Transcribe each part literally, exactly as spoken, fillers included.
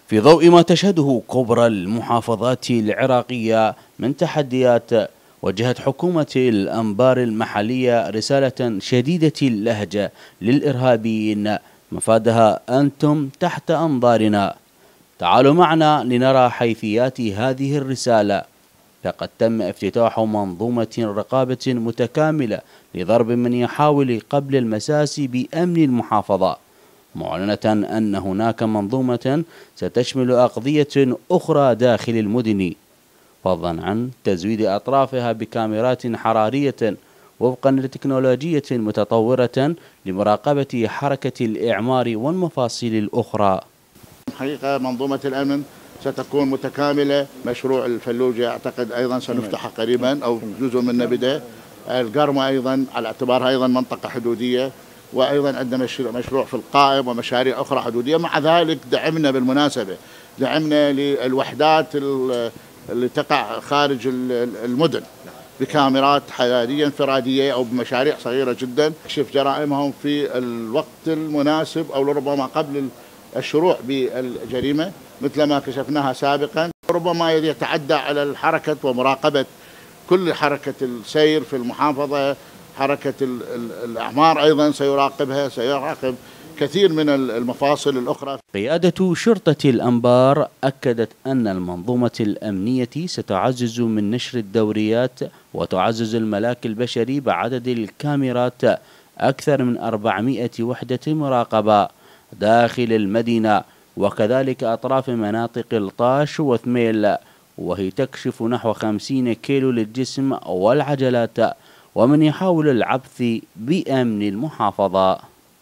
في ضوء ما تشهده كبرى المحافظات العراقية من تحديات، وجهت حكومة الأنبار المحلية رسالة شديدة اللهجة للإرهابيين مفادها أنتم تحت أنظارنا. تعالوا معنا لنرى حيثيات هذه الرسالة. فقد تم افتتاح منظومة رقابة متكاملة لضرب من يحاول قبل المساس بأمن المحافظة، معلنة أن هناك منظومة ستشمل أقضية أخرى داخل المدن، فضلا عن تزويد أطرافها بكاميرات حرارية وفقا لتكنولوجية متطورة لمراقبة حركة الإعمار والمفاصل الأخرى. حقيقة منظومة الأمن ستكون متكاملة. مشروع الفلوجة أعتقد أيضا سنفتحه قريبا أو جزء منه بدأ. القرمة أيضا على اعتبارها أيضا منطقة حدودية، وأيضا عندنا مشروع في القائم ومشاريع أخرى حدودية. مع ذلك دعمنا بالمناسبة دعمنا للوحدات اللي تقع خارج المدن بكاميرات حرارية انفرادية أو بمشاريع صغيرة جدا تكشف جرائمهم في الوقت المناسب أو لربما قبل الشروع بالجريمة مثل ما كشفناها سابقا. ربما يتعدى على الحركة ومراقبة كل حركة السير في المحافظة. حركة الأعمار أيضا سيراقبها، سيراقب كثير من المفاصل الأخرى. قيادة شرطة الأنبار أكدت أن المنظومة الأمنية ستعزز من نشر الدوريات وتعزز الملاك البشري بعدد الكاميرات أكثر من أربعمائة وحدة مراقبة داخل المدينة، وكذلك أطراف مناطق الطاش وثميل، وهي تكشف نحو خمسين كيلو للجسم والعجلات ومن يحاول العبث بأمن المحافظة.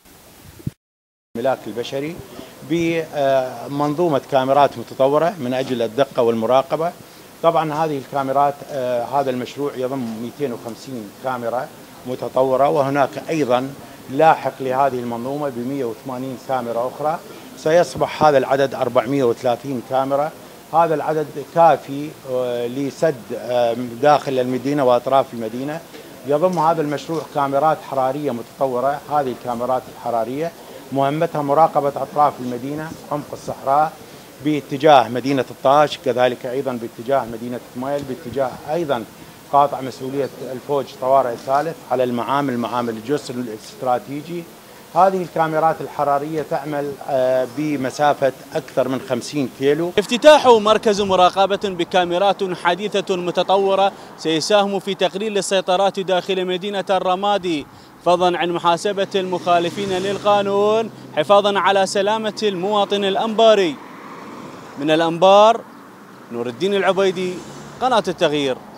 الملاك البشري بمنظومة كاميرات متطورة من أجل الدقة والمراقبة. طبعا هذه الكاميرات هذا المشروع يضم مئتين وخمسين كاميرا متطورة، وهناك أيضا لاحق لهذه المنظومة ب مئة وثمانين كاميرا أخرى، سيصبح هذا العدد أربعمئة وثلاثين كاميرا. هذا العدد كافي لسد داخل المدينة وأطراف المدينة. يضم هذا المشروع كاميرات حرارية متطورة. هذه الكاميرات الحرارية مهمتها مراقبة أطراف المدينة، عمق الصحراء باتجاه مدينة الطاش، كذلك أيضا باتجاه مدينة ثميل، باتجاه أيضا قاطع مسؤولية الفوج طوارئ الثالث على المعامل، معامل الجسر الاستراتيجي. هذه الكاميرات الحرارية تعمل بمسافة أكثر من خمسين كيلو. افتتاح مركز مراقبة بكاميرات حديثة متطورة سيساهم في تقليل السيطرات داخل مدينة الرمادي، فضلا عن محاسبة المخالفين للقانون، حفاظا على سلامة المواطن الأنباري. من الأنبار، نور الدين العبيدي، قناة التغيير.